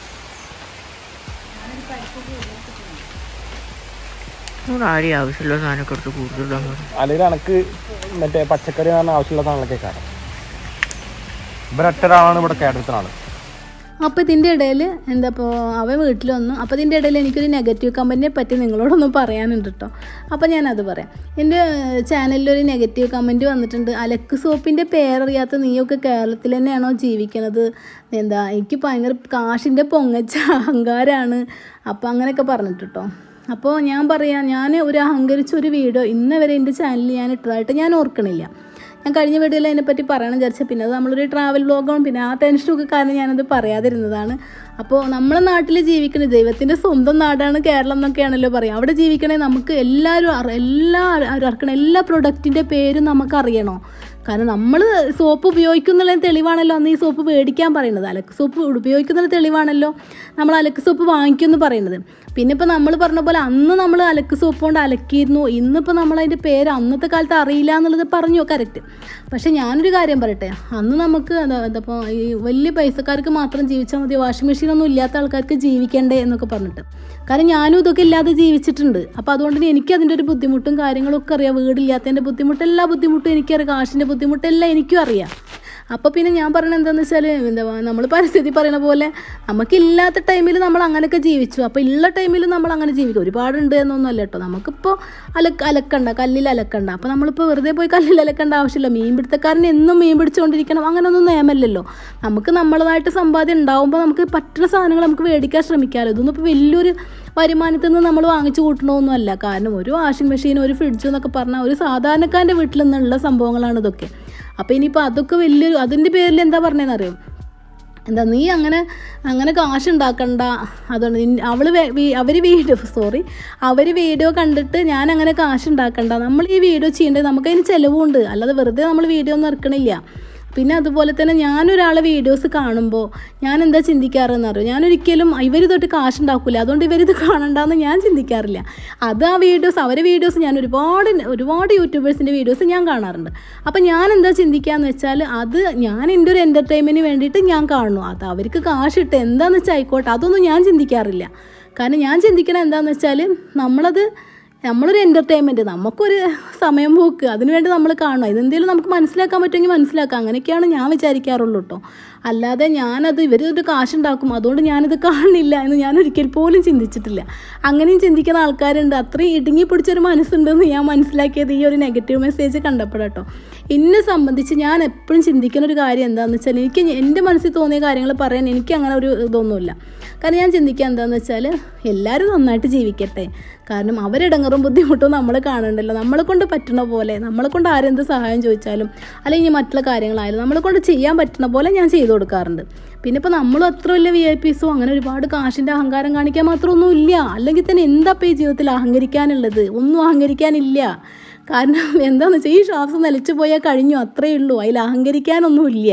ആടി ആവശ്യമുള്ള സാധനമൊക്കെ എടുത്ത് കൂടുതൽ അല്ലെങ്കിൽ എനക്ക് മറ്റേ പച്ചക്കറി ആവശ്യമുള്ള സാധനങ്ങളൊക്കെ കാണാം. ഇവിടെ ഒറ്റൊരാളാണ് ഇവിടെ കേരളത്തിലാണ്. അപ്പോൾ ഇതിൻ്റെ ഇടയിൽ എന്താ ഇപ്പോൾ അവൻ വീട്ടിൽ വന്നു. അപ്പോൾ ഇതിൻ്റെ ഇടയിൽ എനിക്കൊരു നെഗറ്റീവ് കമൻറ്റിനെ പറ്റി നിങ്ങളോടൊന്നും പറയാനുണ്ട് കേട്ടോ. അപ്പോൾ ഞാനത് പറയാം. എൻ്റെ ചാനലിലൊരു നെഗറ്റീവ് കമൻറ്റ് വന്നിട്ടുണ്ട്. അലക്ക് സോപ്പിൻ്റെ പേരറിയാത്ത നീയൊക്കെ കേരളത്തിൽ തന്നെയാണോ ജീവിക്കണത്, എന്താ എനിക്ക് ഭയങ്കര കാശിൻ്റെ പൊങ്ങച്ച അഹങ്കാരമാണ്. അപ്പോൾ അങ്ങനെയൊക്കെ പറഞ്ഞിട്ട് കേട്ടോ. അപ്പോൾ ഞാൻ പറയാം, ഞാൻ ഒരു അഹങ്കരിച്ചൊരു വീഡിയോ ഇന്ന് വരെ എൻ്റെ ചാനലിൽ ഞാൻ ഇട്ടതായിട്ട് ഞാൻ ഓർക്കണില്ല. ഞാൻ കഴിഞ്ഞ വീഡിയോയിൽ അതിനെപ്പറ്റി പറയണം വിചാരിച്ചാൽ പിന്നെ അത് നമ്മളൊരു ട്രാവൽ വ്ലോഗാണ്, പിന്നെ ആ ടെൻഷനൊക്കെ കാരണം ഞാനത് പറയാതിരുന്നതാണ്. അപ്പോൾ നമ്മളെ നാട്ടിൽ ജീവിക്കണ ദൈവത്തിൻ്റെ സ്വന്തം നാടാണ് കേരളം എന്നൊക്കെയാണല്ലോ പറയുക. അവിടെ ജീവിക്കണേ നമുക്ക് എല്ലാവരും എല്ലാ അറക്കണ എല്ലാ പ്രൊഡക്റ്റിൻ്റെ പേരും നമുക്കറിയണോ? കാരണം നമ്മൾ സോപ്പ് ഉപയോഗിക്കുന്നുള്ള തെളിവാണല്ലോ അന്ന് ഈ സോപ്പ് മേടിക്കാൻ പറയുന്നത്. അലക്ക് സോപ്പ് ഉപയോഗിക്കുന്ന തെളിവാണല്ലോ നമ്മൾ അലക്ക് സോപ്പ് വാങ്ങിക്കുമെന്ന് പറയുന്നത്. പിന്നെ ഇപ്പോൾ നമ്മൾ പറഞ്ഞ പോലെ അന്ന് നമ്മൾ അലക്ക് സോപ്പ് കൊണ്ട് അലക്കിയിരുന്നു, ഇന്നിപ്പോൾ നമ്മളതിൻ്റെ പേര് അന്നത്തെ കാലത്ത് അറിയില്ല എന്നുള്ളത് പറഞ്ഞു കറക്റ്റ്. പക്ഷേ ഞാനൊരു കാര്യം പറയട്ടെ, അന്ന് നമുക്ക് എന്താ ഇപ്പോൾ ഈ വലിയ പൈസക്കാർക്ക് മാത്രം ജീവിച്ചാൽ മതി, വാഷിംഗ് മെഷീനൊന്നും ഇല്ലാത്ത ആൾക്കാർക്ക് ജീവിക്കണ്ടേ എന്നൊക്കെ പറഞ്ഞിട്ട്. കാരണം ഞാനും ഇതൊക്കെ ഇല്ലാതെ ജീവിച്ചിട്ടുണ്ട്. അപ്പോൾ അതുകൊണ്ട് തന്നെ എനിക്ക് അതിൻ്റെ ഒരു ബുദ്ധിമുട്ടും കാര്യങ്ങളൊക്കെ അറിയാം. വീടില്ലാത്തതിൻ്റെ ബുദ്ധിമുട്ട്, എല്ലാ ബുദ്ധിമുട്ടും എനിക്കറിയാം, കാശിൻ്റെ ബുദ്ധിമുട്ടെല്ലാം എനിക്കും അറിയാം. അപ്പോൾ പിന്നെ ഞാൻ പറയണത് എന്താണെന്ന് വെച്ചാൽ എന്താ നമ്മൾ പരിസ്ഥിതി പറയുന്ന പോലെ നമുക്കില്ലാത്ത ടൈമിൽ നമ്മൾ അങ്ങനെയൊക്കെ ജീവിച്ചു. അപ്പോൾ ഉള്ള ടൈമിൽ നമ്മൾ അങ്ങനെ ജീവിക്കും. ഒരുപാടുണ്ട് എന്നൊന്നും അല്ല കേട്ടോ. നമുക്കിപ്പോൾ അലക്ക അലക്കണ്ട കല്ലിൽ അലക്കണ്ട. അപ്പോൾ നമ്മളിപ്പോൾ വെറുതെ പോയി കല്ലിൽ അലക്കേണ്ട ആവശ്യമില്ല. മീൻ പിടുത്തക്കാരൻ എന്നും മീൻ പിടിച്ചുകൊണ്ടിരിക്കണം അങ്ങനെയൊന്നും നിയമമല്ലല്ലോ. നമുക്ക് നമ്മളതായിട്ട് സമ്പാദ്യം ഉണ്ടാകുമ്പോൾ നമുക്ക് പറ്റുന്ന സാധനങ്ങൾ നമുക്ക് മേടിക്കാൻ ശ്രമിക്കാമല്ലോ. ഇതൊന്നും ഇപ്പോൾ വലിയൊരു വരുമാനത്തിൽ നിന്ന് നമ്മൾ വാങ്ങിച്ചു കൂട്ടണമൊന്നും അല്ല. കാരണം ഒരു വാഷിംഗ് മെഷീൻ, ഒരു ഫ്രിഡ്ജ് എന്നൊക്കെ പറഞ്ഞാൽ ഒരു സാധാരണക്കാരൻ്റെ വീട്ടിൽ നിന്നുള്ള സംഭവങ്ങളാണ് ഇതൊക്കെ. അപ്പോൾ ഇനിയിപ്പോൾ അതൊക്കെ വലിയൊരു അതിൻ്റെ പേരിൽ എന്താ പറഞ്ഞതെന്നറിയോ, എന്താ നീ അങ്ങനെ അങ്ങനെ കാശ് ഉണ്ടാക്കണ്ട, അതുകൊണ്ട് അവൾ അവർ വീഡിയോ സോറി അവർ വീഡിയോ കണ്ടിട്ട് ഞാൻ അങ്ങനെ കാശ് ഉണ്ടാക്കണ്ട, നമ്മൾ ഈ വീഡിയോ ചെയ്യേണ്ടത് നമുക്കതിന് ചിലവുണ്ട്, അല്ലാതെ വെറുതെ നമ്മൾ വീഡിയോ ഒന്നും ഇറക്കണില്ല. പിന്നെ അതുപോലെ തന്നെ ഞാനൊരാളെ വീഡിയോസ് കാണുമ്പോൾ ഞാൻ എന്താ ചിന്തിക്കാറെന്ന് അറിയോ, ഞാനൊരിക്കലും ഇവർ തൊട്ട് കാശുണ്ടാക്കില്ല അതുകൊണ്ട് ഇവരിത് കാണണ്ടെന്ന് ഞാൻ ചിന്തിക്കാറില്ല. അത് ആ വീഡിയോസ് അവരെ വീഡിയോസ് ഞാൻ ഒരുപാട് ഒരുപാട് യൂട്യൂബേഴ്സിൻ്റെ വീഡിയോസ് ഞാൻ കാണാറുണ്ട്. അപ്പം ഞാൻ എന്താ ചിന്തിക്കുകയെന്ന് വെച്ചാൽ അത് ഞാൻ എൻ്റെ ഒരു എൻ്റർടൈൻമെൻറ്റിന് വേണ്ടിയിട്ട് ഞാൻ കാണുന്നു. അത് അവർക്ക് കാശിട്ട് എന്താണെന്ന് വെച്ചാൽ ആയിക്കോട്ടെ, അതൊന്നും ഞാൻ ചിന്തിക്കാറില്ല. കാരണം ഞാൻ ചിന്തിക്കണത് എന്താണെന്ന് വെച്ചാൽ നമ്മളത് നമ്മളൊരു എൻ്റർടൈൻമെൻറ്റ്, നമുക്കൊരു സമയം പോക്ക്, അതിനുവേണ്ടി നമ്മൾ കാണുക. ഇതെന്തെങ്കിലും നമുക്ക് മനസ്സിലാക്കാൻ പറ്റുമെങ്കിൽ മനസ്സിലാക്കാം. അങ്ങനെയൊക്കെയാണ് ഞാൻ വിചാരിക്കാറുള്ളൂ കേട്ടോ. അല്ലാതെ ഞാനത് ഇവരൊരു കാശുണ്ടാക്കും അതുകൊണ്ട് ഞാനിത് കാണുന്നില്ല എന്ന് ഞാൻ ഒരിക്കൽ പോലും ചിന്തിച്ചിട്ടില്ല. അങ്ങനെയും ചിന്തിക്കുന്ന ആൾക്കാരുണ്ട്. അത്രയും ഇടുങ്ങി പിടിച്ചൊരു മനസ്സുണ്ടെന്ന് ഞാൻ മനസ്സിലാക്കിയത് ഈ ഒരു നെഗറ്റീവ് മെസ്സേജ് കണ്ടപ്പോഴാട്ടോ. എന്നെ സംബന്ധിച്ച് ഞാൻ എപ്പോഴും ചിന്തിക്കുന്ന ഒരു കാര്യം എന്താണെന്ന് വെച്ചാൽ, എനിക്ക് എൻ്റെ മനസ്സിൽ തോന്നിയ കാര്യങ്ങൾ പറയാൻ എനിക്ക് അങ്ങനെ ഒരു ഇതൊന്നുമില്ല. കാരണം ഞാൻ ചിന്തിക്കുക എന്താണെന്ന് വെച്ചാൽ എല്ലാവരും നന്നായിട്ട് ജീവിക്കട്ടെ. കാരണം അവരിടങ്ങറും ബുദ്ധിമുട്ടും നമ്മൾ കാണണ്ടല്ലോ. നമ്മളെ കൊണ്ട് പറ്റുന്ന പോലെ, നമ്മളെ കൊണ്ട് ആരെന്ത് സഹായം ചോദിച്ചാലും അല്ലെങ്കിൽ മറ്റുള്ള കാര്യങ്ങളായാലും നമ്മളെ കൊണ്ട് ചെയ്യാൻ പറ്റുന്ന പോലെ ഞാൻ ചെയ്തു കൊടുക്കാറുണ്ട്. പിന്നെ ഇപ്പോൾ നമ്മളും അത്ര വലിയ വി ഐ പീസോ അങ്ങനെ ഒരുപാട് കാശിൻ്റെ അഹങ്കാരം കാണിക്കാൻ മാത്രമൊന്നും ഇല്ല. അല്ലെങ്കിൽ തന്നെ എന്താ ഇപ്പോൾ ഈ ജീവിതത്തിൽ അഹങ്കരിക്കാനുള്ളത്? ഒന്നും അഹങ്കരിക്കാനില്ല. കാരണം എന്താണെന്ന് വെച്ചാൽ ഈ ശ്വാസം നിലച്ചു പോയാൽ കഴിഞ്ഞു, അത്രയേ ഉള്ളൂ. അതിൽ അഹങ്കരിക്കാനൊന്നുമില്ല.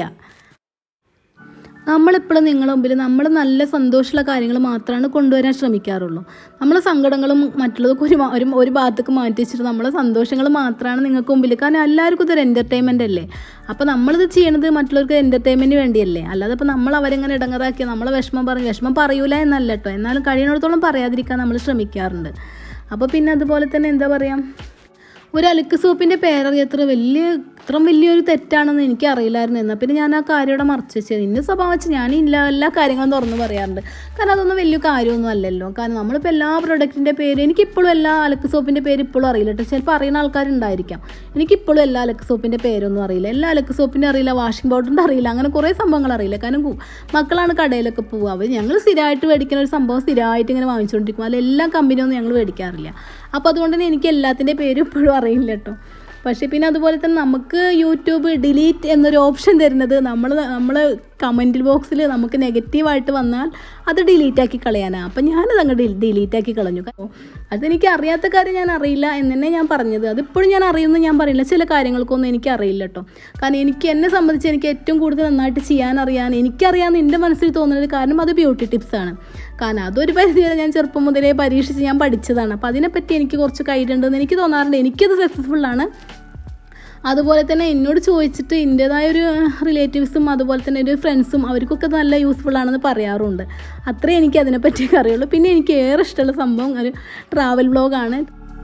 നമ്മളെപ്പോഴും നിങ്ങളുടെ മുമ്പിൽ നമ്മൾ നല്ല സന്തോഷമുള്ള കാര്യങ്ങൾ മാത്രമാണ് കൊണ്ടുവരാൻ ശ്രമിക്കാറുള്ളൂ. നമ്മളെ സങ്കടങ്ങളും മറ്റുള്ളതൊക്കെ ഒരു ഒരു ഒരു ഭാഗത്തേക്ക് മാറ്റി വെച്ചിട്ട് നമ്മളെ സന്തോഷങ്ങൾ മാത്രമാണ് നിങ്ങൾക്ക് മുമ്പിൽ. കാരണം എല്ലാവർക്കും ഇതൊരു എൻ്റർടൈൻമെൻ്റ് അല്ലേ. അപ്പോൾ നമ്മളിത് ചെയ്യണത് മറ്റുള്ളവർക്ക് എൻ്റർടൈൻമെൻറ്റ് വേണ്ടിയല്ലേ. അല്ലാതെ ഇപ്പോൾ നമ്മൾ അവരെങ്ങനെ ഇടങ്ങറാക്കിയാൽ നമ്മളെ വിഷമം പറയും, വിഷമം പറയൂല എന്നല്ല കേട്ടോ. എന്നാലും കഴിയുന്നിടത്തോളം പറയാതിരിക്കാൻ നമ്മൾ ശ്രമിക്കാറുണ്ട്. അപ്പോൾ പിന്നെ അതുപോലെ തന്നെ എന്താ പറയുക, ഒരു അലക്ക് സോപ്പിൻ്റെ പേരറിയത്ര വലിയ ഇത്ര വലിയൊരു തെറ്റാണെന്ന് എനിക്കറിയില്ലായിരുന്നു. എന്നാൽ പിന്നെ ഞാൻ ആ കാര്യം ഇവിടെ മറച്ചു വെച്ചത്. ഇന്ന സ്വഭാവം വെച്ച് ഞാൻ ഇല്ല എല്ലാ കാര്യങ്ങളും തുറന്ന് പറയാറുണ്ട്. കാരണം അതൊന്നും വലിയ കാര്യമൊന്നും അല്ലല്ലോ. കാരണം നമ്മളിപ്പോൾ എല്ലാ പ്രൊഡക്റ്റിൻ്റെ പേര് എനിക്കിപ്പോഴും എല്ലാ അലക്ക് സോപ്പിൻ്റെ പേര് ഇപ്പോഴും അറിയില്ല കേട്ടോ. ചിലപ്പോൾ അറിയുന്ന ആൾക്കാരുണ്ടായിരിക്കാം. എനിക്കിപ്പോഴും എല്ലാ അലക്ക് സോപ്പിൻ്റെ പേരൊന്നും അറിയില്ല. എല്ലാ അലക്ക് സോപ്പിൻ്റെ അറിയില്ല, വാഷിംഗ് പൗഡറിൻ്റെ അറിയില്ല, അങ്ങനെ കുറേ സംഭവങ്ങൾ അറിയില്ല. കാരണം മക്കളാണ് കടയിലൊക്കെ പോവുക. അവർ ഞങ്ങൾ സ്ഥിരമായിട്ട് മേടിക്കുന്ന ഒരു സംഭവം സ്ഥിരമായിട്ട് ഇങ്ങനെ വാങ്ങിച്ചുകൊണ്ടിരിക്കും. അതിൽ എല്ലാ കമ്പനിയൊന്നും ഞങ്ങൾ മേടിക്കാറില്ല. അപ്പോൾ അതുകൊണ്ട് തന്നെ എനിക്ക് എല്ലാത്തിൻ്റെ പേരും ഇപ്പോഴും അറിയില്ല കേട്ടോ. പക്ഷേ പിന്നെ അതുപോലെ തന്നെ നമുക്ക് യൂട്യൂബ് ഡിലീറ്റ് എന്നൊരു ഓപ്ഷൻ തരുന്നത് നമ്മൾ നമ്മൾ കമൻറ്റ് ബോക്സിൽ നമുക്ക് നെഗറ്റീവായിട്ട് വന്നാൽ അത് ഡിലീറ്റാക്കി കളയാനാണ്. അപ്പം ഞാനത് അങ്ങ് ഡിലീറ്റാക്കി കളഞ്ഞു. അതെനിക്ക് അറിയാത്ത കാര്യം ഞാൻ അറിയില്ല എന്ന് തന്നെ ഞാൻ പറഞ്ഞത്. അതിപ്പോഴും ഞാൻ അറിയുമെന്ന് ഞാൻ പറയില്ല. ചില കാര്യങ്ങൾക്കൊന്നും എനിക്ക് അറിയില്ല കേട്ടോ. കാരണം എനിക്ക് എന്നെ സംബന്ധിച്ച് എനിക്ക് ഏറ്റവും കൂടുതൽ നന്നായിട്ട് ചെയ്യാനറിയാൻ എനിക്കറിയാമെന്ന് എൻ്റെ മനസ്സിൽ തോന്നുന്നത് കാരണം അത് ബ്യൂട്ടി ടിപ്സാണ്. കാരണം അതൊരു പരിധി വരെ ഞാൻ ചെറുപ്പം മുതലേ പരീക്ഷിച്ച് ഞാൻ പഠിച്ചതാണ്. അപ്പോൾ അതിനെപ്പറ്റി എനിക്ക് കുറച്ച് കൈഡുണ്ടെന്ന് എനിക്ക് തോന്നാറുണ്ട്. എനിക്കത് സക്സസ്ഫുള്ളാണ്. അതുപോലെ തന്നെ എന്നോട് ചോദിച്ചിട്ട് എൻ്റേതായ ഒരു റിലേറ്റീവ്സും അതുപോലെ തന്നെ ഒരു ഫ്രണ്ട്സും അവർക്കൊക്കെ നല്ല യൂസ്ഫുൾ ആണെന്ന് പറയാറുണ്ട്. അത്രേ എനിക്ക് അതിനെപ്പറ്റിയൊക്കെ അറിയുള്ളൂ. പിന്നെ എനിക്ക് ഏറെ ഇഷ്ടമുള്ള സംഭവം ഒരു ട്രാവൽ വ്ലോഗാണ്.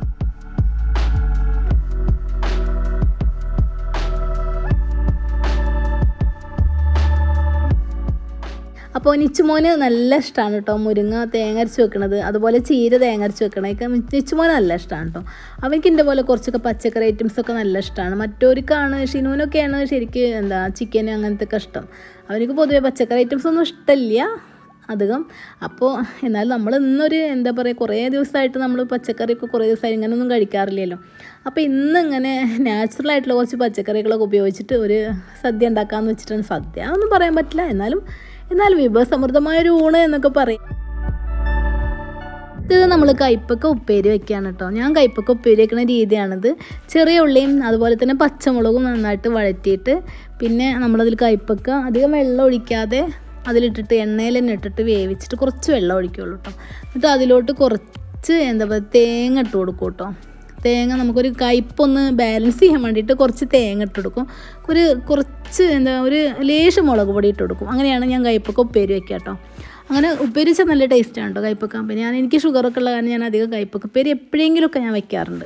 അപ്പോൾ നിച്ചുമോന് നല്ല ഇഷ്ടമാണ് കേട്ടോ മുരിങ്ങ തേങ്ങ അരച്ച് വെക്കണത്, അതുപോലെ ചീര തേങ്ങ അരച്ച് വെക്കണതൊക്കെ നിച്ചുമോന് നല്ല ഇഷ്ടമാണ് കേട്ടോ. അവർക്ക് എൻ്റെ പോലെ കുറച്ചൊക്കെ പച്ചക്കറി ഐറ്റംസൊക്കെ നല്ല ഇഷ്ടമാണ്. മറ്റവർക്കാണ് ഷിനുവിനൊക്കെയാണ് ശരിക്കും എന്താ ചിക്കൻ അങ്ങനത്തെ ഒക്കെ ഇഷ്ടം. അവർക്ക് പൊതുവേ പച്ചക്കറി ഐറ്റംസ് ഒന്നും ഇഷ്ടമില്ല. അധികം. അപ്പോൾ എന്നാലും നമ്മൾ ഇന്നൊരു എന്താ പറയുക കുറേ ദിവസമായിട്ട് നമ്മൾ പച്ചക്കറിയൊക്കെ കുറേ ദിവസമായി ഇങ്ങനെയൊന്നും കഴിക്കാറില്ലല്ലോ. അപ്പോൾ ഇന്ന് ഇങ്ങനെ നാച്ചുറലായിട്ടുള്ള കുറച്ച് പച്ചക്കറികളൊക്കെ ഉപയോഗിച്ചിട്ട് ഒരു സദ്യ ഉണ്ടാക്കാമെന്ന് വെച്ചിട്ടാണ്. സദ്യ ഒന്നും പറയാൻ പറ്റില്ല, എന്നാലും എന്നാലും വിഭവസമൃദ്ധമായൊരു ഊണ് എന്നൊക്കെ പറയും. ഇത് നമ്മൾ കയ്പ്പക്ക ഉപ്പേരി വയ്ക്കുകയാണ് കേട്ടോ. ഞാൻ കയ്പ്പക്ക ഉപ്പേരി വയ്ക്കുന്ന രീതിയാണിത്. ചെറിയ ഉള്ളിയും അതുപോലെ തന്നെ പച്ചമുളകും നന്നായിട്ട് വഴറ്റിയിട്ട് പിന്നെ നമ്മളതിൽ കയ്പ്പക്ക അധികം വെള്ളം ഒഴിക്കാതെ അതിലിട്ടിട്ട് എണ്ണയിൽ തന്നെ ഇട്ടിട്ട് വേവിച്ചിട്ട് കുറച്ച് വെള്ളം ഒഴിക്കുകയുള്ളൂ കേട്ടോ. എന്നിട്ട് അതിലോട്ട് കുറച്ച് എന്താ പറയുക തേങ്ങ ഇട്ട് കൊടുക്കും കേട്ടോ. തേങ്ങ നമുക്കൊരു കയ്പ്പൊന്ന് ബാലൻസ് ചെയ്യാൻ വേണ്ടിയിട്ട് കുറച്ച് തേങ്ങ ഇട്ട് കൊടുക്കും. ഒരു കുറച്ച് എന്താ ഒരു ലേശം മുളക് പൊടി ഇട്ട് കൊടുക്കും. അങ്ങനെയാണ് ഞാൻ കയ്പ്പക്ക ഉപ്പേരി വയ്ക്കുക കേട്ടോ. അങ്ങനെ ഉപ്പേരി വെച്ചാൽ നല്ല ടേസ്റ്റാണ് കേട്ടോ കയ്പ്പക്ക. പിന്നെ ഞാൻ എനിക്ക് ഷുഗറൊക്കെ ഉള്ള കാരണം ഞാൻ അധികം കയ്പ്പക്ക ഉപ്പേരി എപ്പോഴെങ്കിലുമൊക്കെ ഞാൻ വയ്ക്കാറുണ്ട്.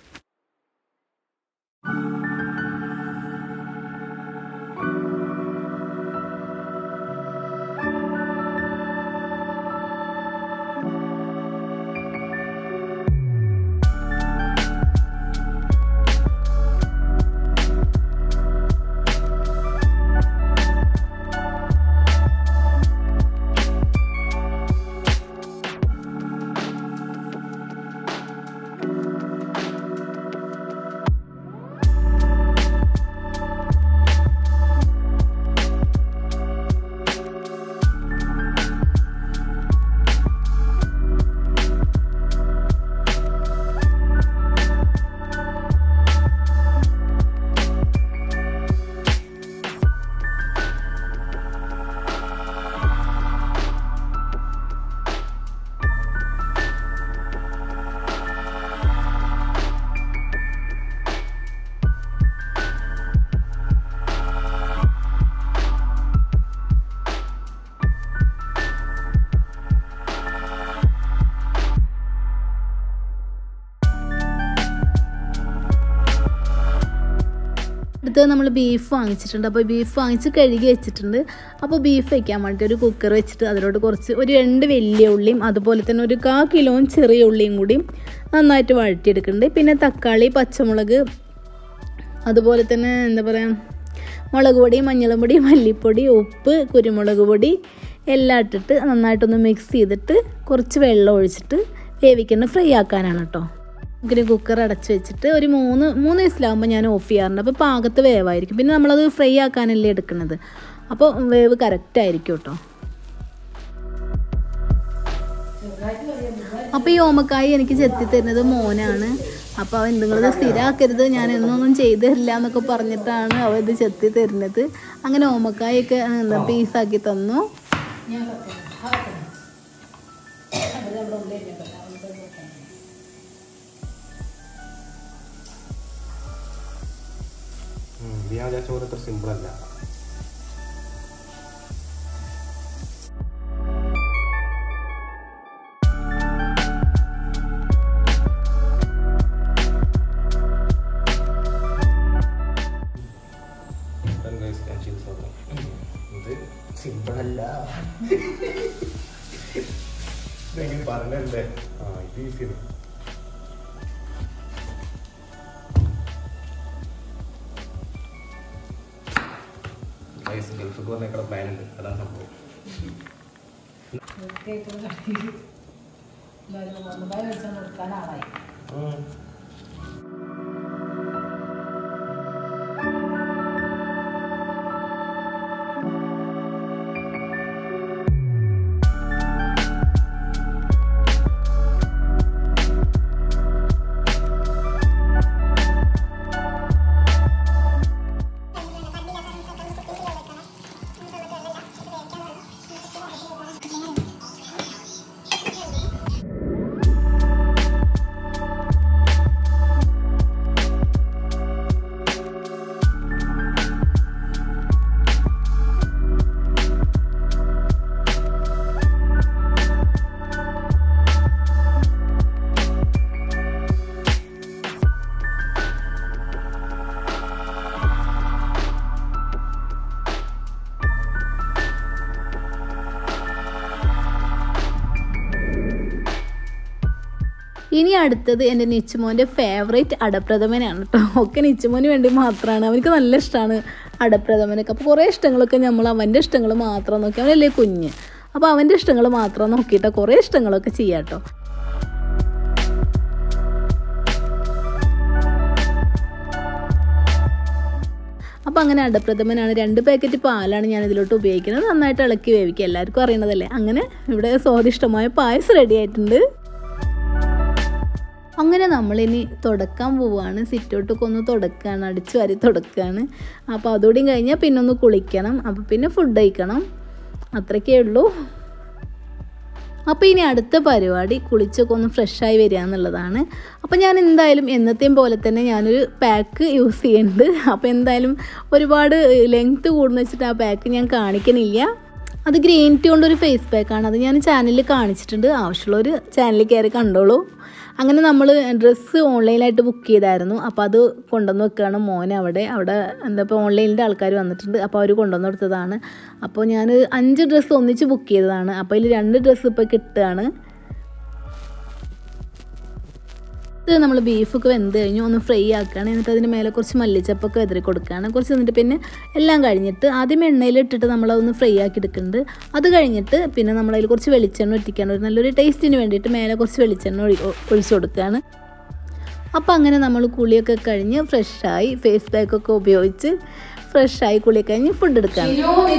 അടുത്തത് നമ്മൾ ബീഫ് വാങ്ങിച്ചിട്ടുണ്ട്. അപ്പോൾ ബീഫ് വാങ്ങിച്ച് കഴുകി വെച്ചിട്ടുണ്ട്. അപ്പോൾ ബീഫ് വയ്ക്കാൻ വേണ്ടിയിട്ട് ഒരു കുക്കർ വെച്ചിട്ട് അതിലോട്ട് കുറച്ച് ഒരു രണ്ട് വലിയ ഉള്ളിയും അതുപോലെ തന്നെ ഒരു കാ കിലോയും ചെറിയ ഉള്ളിയും കൂടി നന്നായിട്ട് വഴറ്റിയെടുക്കുന്നുണ്ട്. പിന്നെ തക്കാളി, പച്ചമുളക്, അതുപോലെ തന്നെ എന്താ പറയുക മുളക് പൊടി, മഞ്ഞളും പൊടി, മല്ലിപ്പൊടി, ഉപ്പ്, കുരുമുളക് പൊടി എല്ലാം ഇട്ടിട്ട് നന്നായിട്ടൊന്ന് മിക്സ് ചെയ്തിട്ട് കുറച്ച് വെള്ളം ഒഴിച്ചിട്ട് വേവിക്കുന്ന ഫ്രൈ ആക്കാനാണ് കേട്ടോ. ഇങ്ങനെ കുക്കർ അടച്ച് വെച്ചിട്ട് ഒരു മൂന്ന് മൂന്ന് വിസിലാകുമ്പോൾ ഞാൻ ഓഫ് ചെയ്യാറുണ്ട്. അപ്പോൾ പാകത്ത് വേവായിരിക്കും. പിന്നെ നമ്മളത് ഫ്രൈ ആക്കാനല്ലേ എടുക്കുന്നത്, അപ്പോൾ വേവ് കറക്റ്റായിരിക്കും കേട്ടോ. അപ്പോൾ ഈ ഓമക്കായി എനിക്ക് ചെത്തി തരുന്നത് മോനാണ്. അപ്പോൾ അവൻ നിങ്ങളിത് സ്ഥിരമാക്കരുത്, ഞാൻ എന്നൊന്നും ചെയ്തു തരില്ല എന്നൊക്കെ പറഞ്ഞിട്ടാണ് അവ ഇത് ചെത്തി തരുന്നത്. അങ്ങനെ ഓമക്കായൊക്കെ എന്താ പീസാക്കി തന്നു. ചോറ് അത്ര സിമ്പിൾ അല്ല. ഇത് സിമ്പിൾ അല്ല ഇതെങ്ങനെ പറഞ്ഞല്ലേ. ആ ഇത് ഈസിയാണ്. ഗൾഫൊക്കെ വന്നേക്കുള്ള പ്ലാൻ ഉണ്ട്, അതാണ് സംഭവം. ഇനി അടുത്തത് എൻ്റെ നിച്ചുമോൻ്റെ ഫേവറേറ്റ് അടപ്രഥമനാണ് കേട്ടോ. ഒക്കെ നിച്ചുമോന് വേണ്ടി മാത്രമാണ്, അവനക്ക് നല്ല ഇഷ്ടമാണ് അടപ്രഥമനൊക്കെ. അപ്പോൾ കുറേ ഇഷ്ടങ്ങളൊക്കെ നമ്മൾ അവൻ്റെ ഇഷ്ടങ്ങൾ മാത്രം നോക്കി, അവനല്ലേ കുഞ്ഞ്. അപ്പോൾ അവൻ്റെ ഇഷ്ടങ്ങൾ മാത്രം നോക്കിയിട്ട് കുറേ ഇഷ്ടങ്ങളൊക്കെ ചെയ്യാം കേട്ടോ. അപ്പോൾ അങ്ങനെ അടപ്രഥമനാണ്. രണ്ട് പാക്കറ്റ് പാലാണ് ഞാൻ ഇതിലോട്ട് ഉപയോഗിക്കുന്നത്. നന്നായിട്ട് ഇളക്കി വേവിക്കുക, എല്ലാവർക്കും അറിയണതല്ലേ. അങ്ങനെ ഇവിടെ സ്വാദിഷ്ടമായ പായസം റെഡി ആയിട്ടുണ്ട്. അങ്ങനെ നമ്മളിനി തുടക്കാൻ പോവുകയാണ്. സിറ്റൗട്ടൊക്കെ ഒന്ന് തുടക്കുകയാണ്, അടിച്ചു വാരി തുടക്കുകയാണ്. അപ്പോൾ അതോടെയും കഴിഞ്ഞാൽ പിന്നെ ഒന്ന് കുളിക്കണം, അപ്പോൾ പിന്നെ ഫുഡ് കഴിക്കണം, അത്രയ്ക്കേ ഉള്ളൂ. അപ്പോൾ ഇനി അടുത്ത പരിപാടി കുളിച്ചൊക്കെ ഒന്ന് ഫ്രഷായി വരിക എന്നുള്ളതാണ്. അപ്പോൾ ഞാൻ എന്തായാലും എന്നത്തെയും പോലെ തന്നെ ഞാനൊരു പാക്ക് യൂസ് ചെയ്യുന്നുണ്ട്. അപ്പോൾ എന്തായാലും ഒരുപാട് ലെങ്ത്ത് കൂടുന്ന വെച്ചിട്ട് ആ പാക്ക് ഞാൻ കാണിക്കണില്ല. അത് ഗ്രീൻ ടീ കൊണ്ടൊരു ഫേസ് പാക്കാണ്. അത് ഞാൻ ചാനലിൽ കാണിച്ചിട്ടുണ്ട്, ആവശ്യമുള്ളവർ ചാനലിൽ കയറി കണ്ടോളൂ. അങ്ങനെ നമ്മൾ ഡ്രസ്സ് ഓൺലൈനായിട്ട് ബുക്ക് ചെയ്തായിരുന്നു. അപ്പോൾ അത് കൊണ്ടുവന്ന് വെക്കുകയാണ് മോനെ അവിടെ അവിടെ എന്താ ഇപ്പോൾ ഓൺലൈനിൻ്റെ ആൾക്കാർ വന്നിട്ടുണ്ട്. അപ്പോൾ അവർ കൊണ്ടുവന്ന് കൊടുത്തതാണ്. അപ്പോൾ ഞാൻ അഞ്ച് ഡ്രസ്സ് ഒന്നിച്ച് ബുക്ക് ചെയ്തതാണ്. അപ്പോൾ അതിൽ രണ്ട് ഡ്രസ്സ് ഇപ്പോൾ കിട്ടുകയാണ്. ഇത് നമ്മൾ ബീഫൊക്കെ വെന്ത് കഴിഞ്ഞു ഒന്ന് ഫ്രൈ ആക്കുകയാണ്. എന്നിട്ട് അതിന് മേലെ കുറച്ച് മല്ലിച്ചപ്പൊക്കെ വെതറി കൊടുക്കുകയാണ്. കുറച്ച് എന്നിട്ട് പിന്നെ എല്ലാം കഴിഞ്ഞിട്ട് ആദ്യം എണ്ണയിൽ ഇട്ടിട്ട് നമ്മളതൊന്ന് ഫ്രൈ ആക്കി എടുക്കുന്നുണ്ട്. അത് കഴിഞ്ഞിട്ട് പിന്നെ നമ്മളതിൽ കുറച്ച് വെളിച്ചെണ്ണ ഒറ്റിക്കുകയാണ്. ഒരു നല്ലൊരു ടേസ്റ്റിന് വേണ്ടിയിട്ട് മേലെ കുറച്ച് വെളിച്ചെണ്ണ ഒഴി ഒഴിച്ചു കൊടുക്കുകയാണ്. അപ്പോൾ അങ്ങനെ നമ്മൾ കുളിയൊക്കെ കഴിഞ്ഞ് ഫ്രഷായി ഫേസ് പാക്കൊക്കെ ഉപയോഗിച്ച് ഫ്രഷായി കുളിയൊക്കെ കഴിഞ്ഞ് ഫുഡ് എടുക്കുകയാണ്.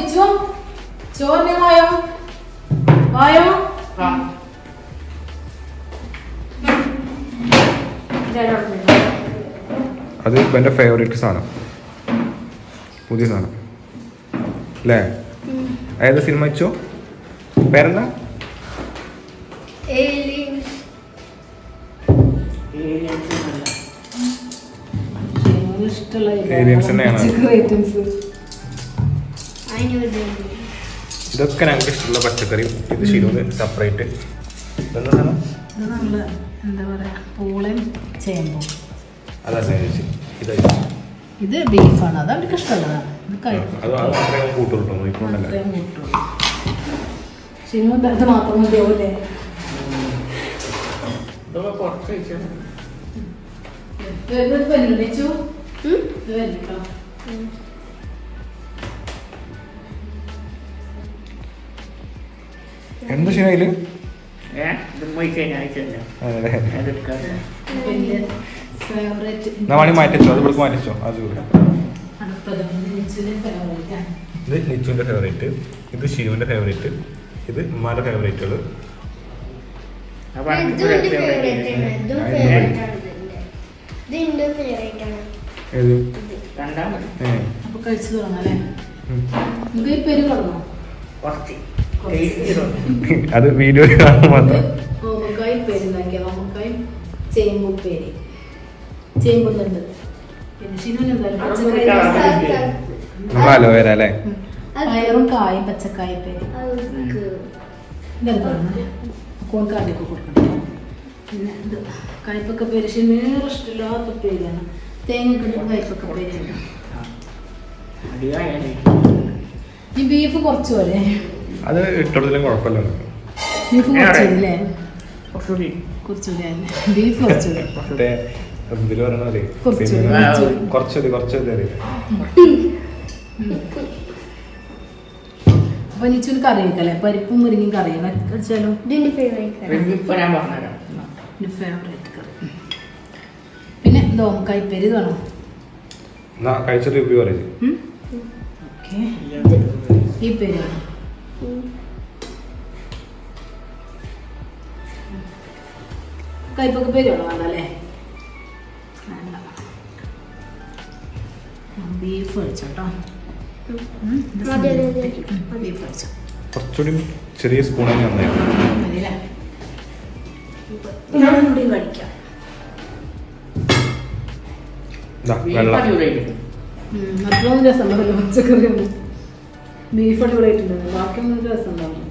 അത് എൻ്റെ ഫേവറേറ്റ് സാധനം, പുതിയ സാധനം അല്ലേ? ഏത് സിനിമ വെച്ചോ? പേരെന്താ? ഏലിയൻസ് തന്നെയാണ്. ഇതൊക്കെ ഞങ്ങൾക്ക് ഇഷ്ടമുള്ള പച്ചക്കറിയും. ഇത് ശരിയാണ് സെപ്പറേറ്റ്. ഇതെന്താ സാധനം? എന്താ പറയുക, പൂളയും ചേമ്പും. അതല്ലേ ഇത് ഇത് ബീഫാണ്, അത് അവർക്ക് ഇഷ്ടമുള്ളതാണ്. ഇത് കൂട്ടുള്ളൂ ശരിക്കും മാത്രം മതിയാവൂലേ? എന്താ ശരിയായില് വേണി മാറ്റിച്ചോ, അത് ഇവിടെ മാറ്റിച്ചോ. അത് ഇത് നിച്ചുവിന്റെ ഫേവറേറ്റ്, ഇത് ഷിനുവിന്റെ ഫേവറേറ്റ്, ഇത് ഉമ്മാന്റെ ഫേവറേറ്റുകള്. അത് വീഡിയോ മാത്രം. ചേമ്പുപ്പേരി, ചേമ്പുന്നുണ്ട്. അലോവേര അല്ലേ? പയറും കായും പച്ചക്കായപ്പേരി കോൺകാടിയൊക്കെ കൊടുക്കണം. പിന്നെ ഇത് കായ്പക്ക പേര് ഷിനേറെ ഇഷ്ടമില്ലാത്ത പേരാണ്. തേങ്ങ കിട്ടുന്ന കായ്പക്ക പേരുണ്ട്. ഈ ബീഫ് കുറച്ച് പോലെ അത് ഇട്ടതിലും കുഴപ്പമില്ല. ബീഫ് കുറച്ചല്ലേ? കുറച്ചുകൂടി അല്ലേ ബീഫ്? കുറച്ചുകൂടി കുറച്ചത് കുറച്ചത്. അപ്പൊ നിച്ചുവിന് കറി വെക്കല്ലേ? പരിപ്പും മുരിങ്ങയും കറി വെച്ചാലോ? ഫേവറേറ്റ് കറി. പിന്നെ ദോമക്കായ്പേരി വേണോ? കഴിച്ചിട്ട് റിവ്യൂ പറയും. ഈ പേരാണ് കയ്പൊക്കെ പേര് വേണോ? വേണ്ടല്ലേ? ബീഫ് കഴിച്ചോട്ടോ. ബീഫ് കഴിച്ചോ. കുറച്ചുകൂടി ചെറിയ സ്പൂണായി നന്നായിരുന്നു. ഞാനൂടി കഴിക്കാം. അത്രയൊന്നും രസം ഉണ്ടാവില്ല പച്ചക്കറി ഒന്നും. ബീഫ് അടിപൊളിയായിട്ടുണ്ട്, ബാക്കിയൊന്നും രസം ഉണ്ടാവില്ല.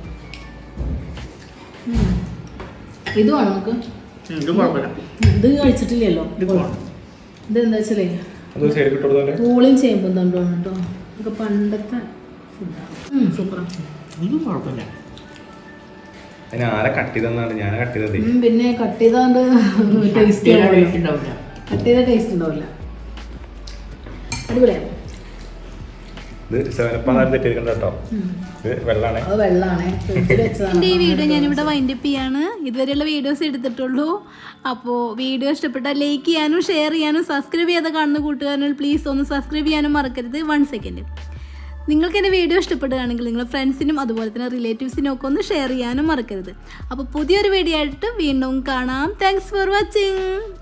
ഇത് വേണം നമുക്ക്. ഇത് കഴിച്ചിട്ടില്ലല്ലോ. ഇതെന്താ വെച്ചാലേ പൂളിയും ചേമ്പും തണ്ടുമാണ് കേട്ടോ. ഇതൊക്കെ പണ്ടത്തെ ഫുഡാണ്. സൂപ്പറാണ്. പിന്നെ കട്ട് ചെയ്താണ്ട് ടേസ്റ്റ് കട്ട് ചെയ്ത ടേസ്റ്റ് ഉണ്ടാവില്ല. അടിപൊളിയാണ്. ഇത് സെവനപ്പാന്ന് തെറ്റിയിരിക്കണ്ട കേട്ടോ. ഇത് വെള്ളാണ്, അത് വെള്ളാണ്. എൻ്റെ ഈ വീഡിയോ ഞാനിവിടെ വൈൻഡപ്പ് ചെയ്യാണ്. ഇതുവരെയുള്ള വീഡിയോസ് എടുത്തിട്ടുള്ളൂ. അപ്പോൾ വീഡിയോ ഇഷ്ടപ്പെട്ടാൽ ലൈക്ക് ചെയ്യാനും ഷെയർ ചെയ്യാനും സബ്സ്ക്രൈബ് ചെയ്യാതെ കാണുന്ന കൂട്ടുകാരൻ പ്ലീസ് ഒന്ന് സബ്സ്ക്രൈബ് ചെയ്യാനും മറക്കരുത്. One second. നിങ്ങൾക്ക് എൻ്റെ വീഡിയോ ഇഷ്ടപ്പെടുകയാണെങ്കിൽ നിങ്ങൾ ഫ്രണ്ട്സിനും അതുപോലെ തന്നെ റിലേറ്റീവ്സിനും ഒക്കെ ഒന്ന് ഷെയർ ചെയ്യാനും മറക്കരുത്. അപ്പോൾ പുതിയൊരു വീഡിയോ ആയിട്ട് വീണ്ടും കാണാം. Thanks for watching.